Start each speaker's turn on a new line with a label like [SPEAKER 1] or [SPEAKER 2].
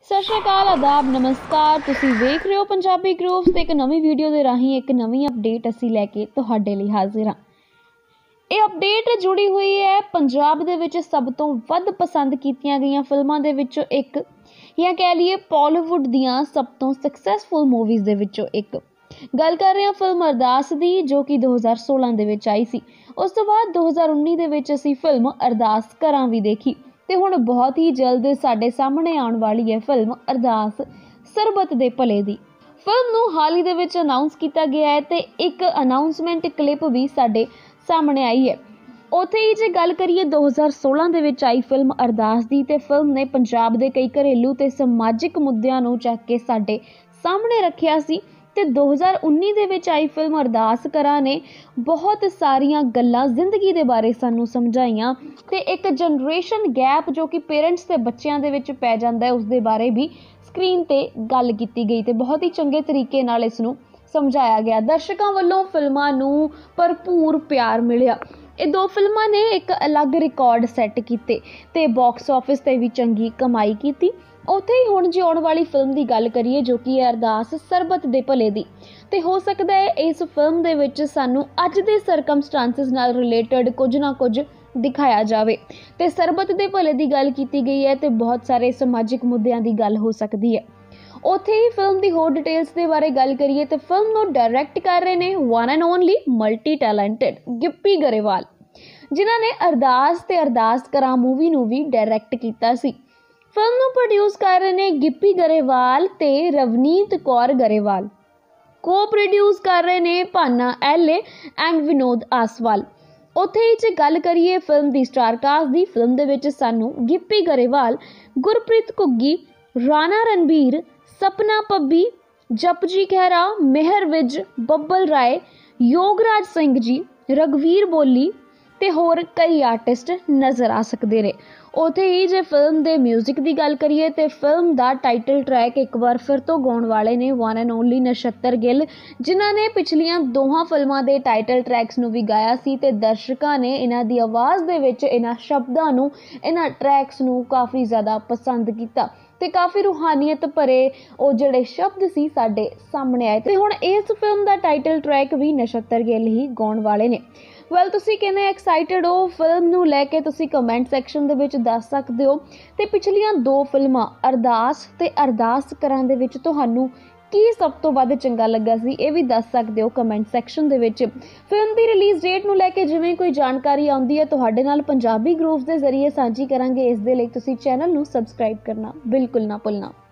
[SPEAKER 1] ਸਤਿ ਸ਼੍ਰੀ ਅਕਾਲ, ਆਦਾਬ, ਨਮਸਕਾਰ। ਤੁਸੀਂ ਵੇਖ ਰਹੇ ਹੋ ਪੰਜਾਬੀ ਗਰੂਵਸ ਤੇ ਇੱਕ ਨਵੀਂ ਵੀਡੀਓ ਦੇ ਰਾਹੀਂ ਇੱਕ ਨਵੀਂ ਅਪਡੇਟ ਅਸੀਂ ਲੈ ਕੇ ਤੁਹਾਡੇ ਲਈ ਹਾਜ਼ਰ ਹਾਂ। ਇਹ ਅਪਡੇਟ ਜੁੜੀ ਹੋਈ ਹੈ ਪੰਜਾਬ ਦੇ ਵਿੱਚ ਸਭ ਤੋਂ ਵੱਧ ਪਸੰਦ ਕੀਤੀਆਂ ਗਈਆਂ ਫਿਲਮਾਂ ਦੇ ਵਿੱਚੋਂ ਇੱਕ, ਜਾਂ ਕਹਿ ਲਈਏ ਬਾਲੀਵੁੱਡ ਦੀਆਂ ਸਭ ਤੋਂ ਸਕਸੈਸਫੁਲ ਮੂਵੀਜ਼ ਦੇ ਵਿੱਚੋਂ ਇੱਕ। ਗੱਲ ਕਰ ਰਹੇ ਹਾਂ ਫਿਲਮ ਅਰਦਾਸ ਦੀ, ਜੋ ਕਿ 2016 ਦੇ ਵਿੱਚ ਆਈ ਸੀ। ਉਸ ਤੋਂ ਬਾਅਦ 2019 ਦੇ ਵਿੱਚ ਅਸੀਂ ਫਿਲਮ ਅਰਦਾਸ ਘਰਾਂ ਵੀ ਦੇਖੀ ਤੇ ਹੁਣ ਬਹੁਤ ਹੀ ਜਲਦ ਸਾਡੇ ਸਾਹਮਣੇ ਆਉਣ ਵਾਲੀ ਹੈ ਫਿਲਮ ਅਰਦਾਸ ਸਰਬਤ ਦੇ ਭਲੇ ਦੀ। ਫਿਲਮ ਨੂੰ ਹਾਲ ਹੀ ਦੇ ਵਿੱਚ ਅਨਾਉਂਸ ਕੀਤਾ ਗਿਆ ਹੈ ਤੇ ਇੱਕ ਅਨਾਉਂਸਮੈਂਟ ਕਲਿੱਪ ਵੀ ਸਾਡੇ ਸਾਹਮਣੇ ਆਈ ਹੈ। ਉੱਥੇ ਹੀ ਜੇ ਗੱਲ ਕਰੀਏ 2016 ਦੇ ਵਿੱਚ ਆਈ ਫਿਲਮ ਅਰਦਾਸ ਦੀ, ਤੇ ਫਿਲਮ ਨੇ ਪੰਜਾਬ ਦੇ ਕਈ ਘਰੇਲੂ ਤੇ ਸਮਾਜਿਕ ਮੁੱਦਿਆਂ ਨੂੰ ਚੱਕ ਕੇ ਸਾਡੇ ਸਾਹਮਣੇ ਰੱਖਿਆ ਸੀ। ਤੇ 2019 ਦੇ ਵਿੱਚ ਆਈ ਫਿਲਮ ਅਰਦਾਸ ਘਰਾਂ ਨੇ ਬਹੁਤ ਸਾਰੀਆਂ ਗੱਲਾਂ ਜ਼ਿੰਦਗੀ ਦੇ ਬਾਰੇ ਸਾਨੂੰ ਸਮਝਾਈਆਂ ਤੇ ਇੱਕ ਜਨਰੇਸ਼ਨ ਗੈਪ ਜੋ ਕਿ ਪੇਰੈਂਟਸ ਤੇ ਬੱਚਿਆਂ ਦੇ ਵਿੱਚ ਪੈ ਜਾਂਦਾ ਹੈ, ਉਸ ਦੇ ਬਾਰੇ ਵੀ ਸਕਰੀਨ ਤੇ ਗੱਲ ਕੀਤੀ ਗਈ ਤੇ ਬਹੁਤ ਹੀ ਚੰਗੇ ਤਰੀਕੇ ਨਾਲ ਇਸ ਨੂੰ ਸਮਝਾਇਆ ਗਿਆ। ਦਰਸ਼ਕਾਂ ਵੱਲੋਂ ਫਿਲਮਾਂ ਨੂੰ ਭਰਪੂਰ ਪਿਆਰ ਮਿਲਿਆ। ਇਹ ਦੋ ਫਿਲਮਾਂ ਨੇ ਇੱਕ ਅਲੱਗ ਰਿਕਾਰਡ ਸੈੱਟ ਕੀਤੇ ਤੇ ਬਾਕਸ ਆਫਿਸ ਤੇ ਵੀ ਚੰਗੀ ਕਮਾਈ ਕੀਤੀ। ਉੱਥੇ ਹੀ ਹੁਣ ਜੇ ਆਉਣ ਵਾਲੀ ਫਿਲਮ ਦੀ ਗੱਲ ਕਰੀਏ, ਜੋ ਕਿ ਹੈ ਅਰਦਾਸ ਸਰਬਤ ਦੇ ਭਲੇ ਦੀ, ਤੇ ਹੋ ਸਕਦਾ ਹੈ ਇਸ ਫਿਲਮ ਦੇ ਵਿੱਚ ਸਾਨੂੰ ਅੱਜ ਦੇ ਸਰਕਮਸਟੈਂਸਸ ਨਾਲ ਰਿਲੇਟਡ ਕੁਝ ਨਾ ਕੁਝ ਦਿਖਾਇਆ ਜਾਵੇ। ਤੇ ਸਰਬਤ ਦੇ ਭਲੇ ਦੀ ਗੱਲ ਕੀਤੀ ਗਈ ਹੈ ਤੇ ਬਹੁਤ ਸਾਰੇ ਸਮਾਜਿਕ ਮੁੱਦਿਆਂ ਦੀ ਗੱਲ ਹੋ ਸਕਦੀ ਹੈ। ਉੱਥੇ ਹੀ ਫਿਲਮ ਦੀ ਹੋਰ ਡਿਟੇਲਸ ਦੇ ਬਾਰੇ ਗੱਲ ਕਰੀਏ ਤੇ ਫਿਲਮ ਨੂੰ ਡਾਇਰੈਕਟ ਕਰ ਰਹੇ ਨੇ one and only multi talented Gippy Grewal, ਜਿਨ੍ਹਾਂ ਨੇ ਅਰਦਾਸ ਤੇ ਅਰਦਾਸ ਘਰਾਂ ਮੂਵੀ ਨੂੰ ਵੀ ਡਾਇਰੈਕਟ ਕੀਤਾ ਸੀ। ਫਿਲਮ ਨੂੰ ਪ੍ਰੋਡਿਊਸ ਕਰ ਰਹੇ ਨੇ ਗਿੱਪੀ ਗਰੇਵਾਲ ਤੇ ਰਵਨੀਤ ਕੌਰ ਗਰੇਵਾਲ। ਕੋ ਪ੍ਰੋਡਿਊਸ ਕਰ ਰਹੇ ਨੇ ਭਾਨਾ ਐਲੇ ਐਂਡ ਵਿਨੋਦ ਆਸਵਾਲ। ਉੱਥੇ ਹੀ ਜੇ ਗੱਲ ਕਰੀਏ ਫਿਲਮ ਦੀ ਸਟਾਰ ਕਾਸਟ ਦੀ, ਫਿਲਮ ਦੇ ਵਿੱਚ ਸਾਨੂੰ ਗਿੱਪੀ ਗਰੇਵਾਲ, ਗੁਰਪ੍ਰੀਤ ਘੁੱਗੀ, ਰਾਣਾ ਰਣਬੀਰ, ਸਪਨਾ ਪੱਬੀ, ਜਪਜੀ ਖਹਿਰਾ, ਮਿਹਰ ਵਿਜ, ਬੱਬਲ ਰਾਏ, ਯੋਗਰਾਜ ਸਿੰਘ ਜੀ, ਰਗਵੀਰ ਬੋਲੀ ਤੇ ਹੋਰ ਕਈ ਆਰਟਿਸਟ ਨਜ਼ਰ ਆ ਸਕਦੇ ਨੇ। ਉੱਥੇ ਹੀ ਜੇ ਫਿਲਮ ਦੇ ਮਿਊਜ਼ਿਕ ਦੀ ਗੱਲ ਕਰੀਏ ਤੇ ਫਿਲਮ ਦਾ ਟਾਈਟਲ ਟਰੈਕ ਇੱਕ ਵਾਰ ਫਿਰ ਤੋਂ ਗਾਉਣ ਵਾਲੇ ਨੇ one and only Nachhatar Gill, ਜਿਨ੍ਹਾਂ ਨੇ ਪਿਛਲੀਆਂ ਦੋਹਾਂ ਫਿਲਮਾਂ ਦੇ ਟਾਈਟਲ ਟਰੈਕਸ ਨੂੰ ਵੀ ਗਾਇਆ ਸੀ ਤੇ ਦਰਸ਼ਕਾਂ ਨੇ ਇਹਨਾਂ ਦੀ ਆਵਾਜ਼ ਦੇ ਵਿੱਚ ਇਹਨਾਂ ਸ਼ਬਦਾਂ ਨੂੰ, ਇਹਨਾਂ ਟਰੈਕਸ ਨੂੰ ਕਾਫੀ ਜ਼ਿਆਦਾ ਪਸੰਦ ਕੀਤਾ ਤੇ ਕਾਫੀ ਰੂਹਾਨੀਅਤ ਭਰੇ ਉਹ ਜਿਹੜੇ ਸ਼ਬਦ ਸੀ ਸਾਡੇ ਸਾਹਮਣੇ ਆਏ। ਤੇ ਹੁਣ ਇਸ ਫਿਲਮ ਦਾ ਟਾਈਟਲ ਟਰੈਕ ਵੀ ਨਛੱਤਰ ਗਿੱਲ ਹੀ ਗਾਉਣ ਵਾਲੇ ਨੇ। ਵੈਲ, ਤੁਸੀਂ ਕਿੰਨੇ ਐਕਸਾਈਟਡ ਹੋ ਫਿਲਮ ਨੂੰ ਲੈ ਕੇ, ਤੁਸੀਂ ਕਮੈਂਟ ਸੈਕਸ਼ਨ ਦੇ ਵਿੱਚ ਦੱਸ ਸਕਦੇ ਹੋ। ਤੇ ਪਿਛਲੀਆਂ ਦੋ ਫਿਲਮਾਂ ਅਰਦਾਸ ਤੇ ਅਰਦਾਸ ਘਰਾਂ ਦੇ ਵਿੱਚ ਤੁਹਾਨੂੰ ਕੀ ਸਭ ਤੋਂ ਵੱਧ ਚੰਗਾ ਲੱਗਾ ਸੀ, ਇਹ ਵੀ ਦੱਸ ਸਕਦੇ ਹੋ ਕਮੈਂਟ ਸੈਕਸ਼ਨ ਦੇ ਵਿੱਚ। ਫਿਲਮ ਦੀ ਰਿਲੀਜ਼ ਡੇਟ ਨੂੰ ਲੈ ਕੇ ਜਿਵੇਂ ਕੋਈ ਜਾਣਕਾਰੀ ਆਉਂਦੀ ਹੈ ਤੁਹਾਡੇ ਨਾਲ ਪੰਜਾਬੀ ਗਰੂਵਸ ਦੇ ਜ਼ਰੀਏ ਸਾਂਝੀ ਕਰਾਂਗੇ। ਇਸ ਦੇ ਲਈ ਤੁਸੀਂ ਚੈਨਲ ਨੂੰ ਸਬਸਕ੍ਰਾਈਬ ਕਰਨਾ ਬਿਲਕੁਲ ਨਾ ਭੁੱਲਣਾ।